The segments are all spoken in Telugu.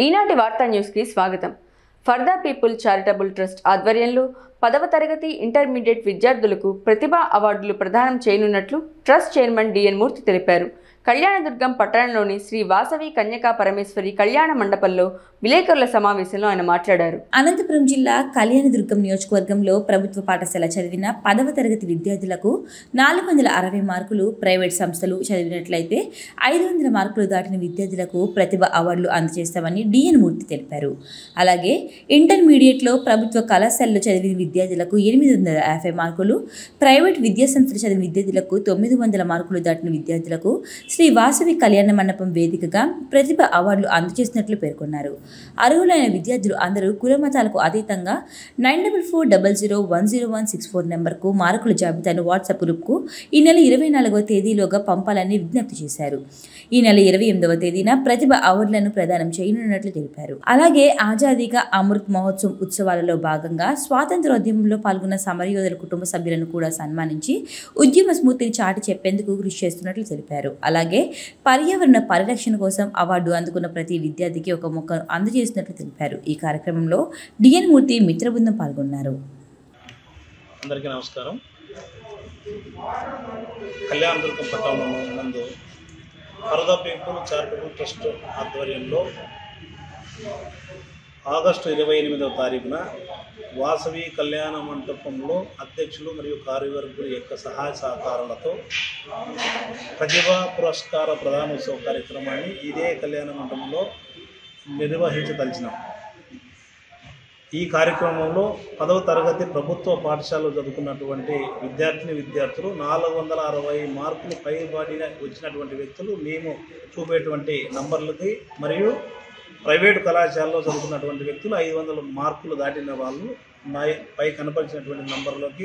ఈనాటి వార్తా న్యూస్కి స్వాగతం. For the people charitable trust ఆధ్వర్యంలో 10వ తరగతి ఇంటర్మీడియట్ విద్యార్థులకు ప్రతిభా అవార్డులు ప్రదానం చేయనున్నట్లు ట్రస్ట్ చైర్మన్ డిఎన్ మూర్తి తెలిపారు. కళ్యాణదుర్గం పట్టణంలోని శ్రీ వాసవి కన్యకా పరమేశ్వరి కళ్యాణ మండపంలో విలేకరుల సమావేశంలో ఆయన మాట్లాడారు. అనంతపురం జిల్లా కళ్యాణదుర్గం నియోజకవర్గంలో ప్రభుత్వ పాఠశాల చదివిన 10వ తరగతి విద్యార్థులకు 460 మార్కులు, ప్రైవేట్ సంస్థలు చదివినట్లయితే 500 మార్కులు దాటిన విద్యార్థులకు ప్రతిభ అవార్డులు అందజేస్తామని డిఎన్ మూర్తి తెలిపారు. అలాగే ఇంటర్మీడియట్లో ప్రభుత్వ కళాశాలలో చదివిన విద్యార్థులకు 850 మార్కులు, ప్రైవేట్ విద్యాసంస్థలు చదివిన విద్యార్థులకు 900 మార్కులు దాటిన విద్యార్థులకు శ్రీ వాసవి కళ్యాణ మండపం వేదికగా ప్రతిభ అవార్డులు అందజేసినట్లు పేర్కొన్నారు. అర్హులైన విద్యార్థులు అందరూ కులమతాలకు అతీతంగా 9440010164 నెంబర్కు మార్కుల జాబితాను వాట్సాప్ గ్రూప్కు ఈ నెల 24వ తేదీలోగా పంపాలని విజ్ఞప్తి చేశారు. ఈ నెల 28వ తేదీన ప్రతిభ అవార్డులను ప్రదానం చేయనున్నట్లు తెలిపారు. అలాగే ఆజాదీ కా అమృత్ మహోత్సవం ఉత్సవాలలో భాగంగా స్వాతంత్రోద్యమంలో పాల్గొన్న సమరయోధుల కుటుంబ సభ్యులను కూడా సన్మానించి ఉద్యమ స్ఫూర్తిని చాటి చెప్పేందుకు కృషి చేస్తున్నట్లు తెలిపారు. అలాగే పర్యావరణ పరిరక్షణ కోసం అవార్డు అందుకున్న ప్రతి విద్యార్థికి ఒక మొక్కను అందజేసినట్లు తెలిపారు. ఈ కార్యక్రమంలో డిఎన్ మూర్తి మిత్ర బృందం పాల్గొన్నారు. అందరికీ నమస్కారం. కళ్యాణదుర్గం పట్టణం నందు for the people charitable trust ఆధ్వర్యంలో ఆగస్టు 28వ తారీఖున వాసవి కళ్యాణ మండపంలో అధ్యక్షులు మరియు కార్యవర్గుల యొక్క సహాయ సహకారాలతో ప్రతిభా పురస్కార ప్రదానోత్సవ కార్యక్రమాన్ని ఇదే కళ్యాణ మండపంలో నిర్వహించదలిచినాం. ఈ కార్యక్రమంలో 10వ తరగతి ప్రభుత్వ పాఠశాలలో చదువుకున్నటువంటి విద్యార్థులు 460 మార్కులు పైబడిన వచ్చినటువంటి వ్యక్తులు మేము చూపేటువంటి నంబర్లకి, మరియు ప్రైవేటు కళాశాలలో చదువుకున్నటువంటి వ్యక్తులు 500 మార్కులు దాటిన వాళ్ళు పై కనపరిచినటువంటి నంబర్లోకి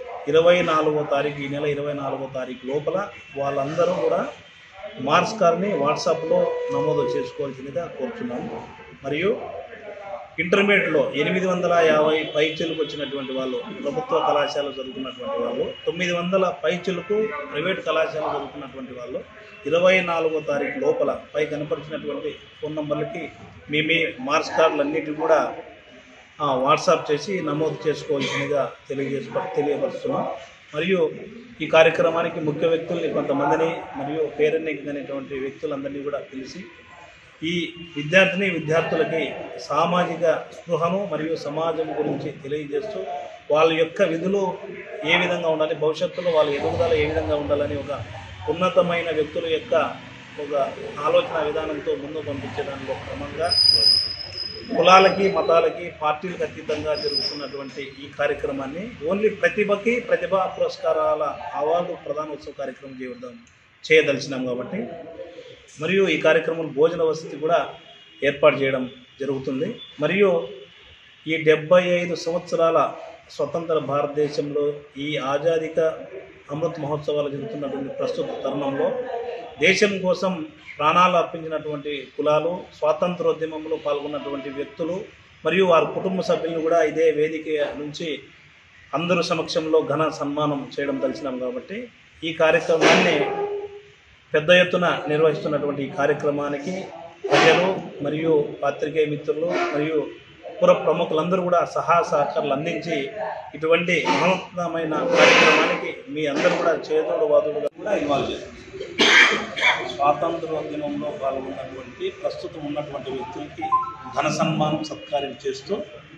24వ తారీఖు, ఈ నెల 24వ తారీఖు లోపల వాళ్ళందరూ కూడా మార్క్స్ కార్డ్ని వాట్సాప్లో నమోదు చేసుకోవాల్సిందిగా కోరుతున్నాము. మరియు ఇంటర్మీడియట్లో 850 పైచిలకు వచ్చినటువంటి వాళ్ళు ప్రభుత్వ కళాశాలలో చదువుకున్నటువంటి వాళ్ళు, 900 పైచిలకు ప్రైవేటు కళాశాలలో చదువుకున్నటువంటి వాళ్ళు 24వ తారీఖు లోపల పై కనపరిచినటువంటి ఫోన్ నంబర్లకి మీ మార్క్స్ కార్డులన్నిటి కూడా వాట్సాప్ చేసి నమోదు చేసుకోవాల్సిందిగా తెలియపరుస్తున్నాం. మరియు ఈ కార్యక్రమానికి ముఖ్య వ్యక్తుల్ని కొంతమందిని మరియు పేరెన్నికైనటువంటి వ్యక్తులందరినీ కూడా పిలిచి ఈ విద్యార్థులకి సామాజిక స్పృహను మరియు సమాజం గురించి తెలియజేస్తూ వాళ్ళ యొక్క విధులు ఏ విధంగా ఉండాలి, భవిష్యత్తులో వాళ్ళ ఎదుగుదల ఏ విధంగా ఉండాలని ఒక ఉన్నతమైన వ్యక్తుల యొక్క ఒక ఆలోచన విధానంతో ముందు పంపించడానికి క్రమంగా కులాలకి, మతాలకి, పార్టీలకు అతీతంగా జరుగుతున్నటువంటి ఈ కార్యక్రమాన్ని ఓన్లీ ప్రతిభా పురస్కారాల అవార్డు ప్రదానోత్సవ కార్యక్రమం చేయదలిచినాం కాబట్టి, మరియు ఈ కార్యక్రమం భోజన వసతి కూడా ఏర్పాటు చేయడం జరుగుతుంది. మరియు ఈ 75 సంవత్సరాల స్వతంత్ర భారతదేశంలో ఈ ఆజాదీ కా అమృత్ మహోత్సవాలు జరుగుతున్నటువంటి ప్రస్తుత తరుణంలో దేశం కోసం ప్రాణాలు అర్పించినటువంటి కులాలు, స్వాతంత్రోద్యమంలో పాల్గొన్నటువంటి వ్యక్తులు మరియు వారి కుటుంబ సభ్యులను కూడా ఇదే వేదిక నుంచి అందరూ సమక్షంలో ఘన సన్మానం చేయడం తెలిసినాం కాబట్టి, ఈ కార్యక్రమాన్ని పెద్ద ఎత్తున నిర్వహిస్తున్నటువంటి ఈ కార్యక్రమానికి ప్రజలు మరియు పాత్రికేయ మిత్రులు మరియు పుర ప్రముఖులందరూ కూడా సహాయ సహకారాలు అందించి ఇటువంటి మహోన్నతమైన కార్యక్రమానికి మీ అందరూ కూడా చేదోడు వాదుడుగా కూడా ఇన్వాల్వ్ చేస్తారు. స్వాతంత్రోద్యమంలో పాల్గొన్నటువంటి ప్రస్తుతం ఉన్నటువంటి వ్యక్తులకి ఘన సన్మానం సత్కారం చేస్తూ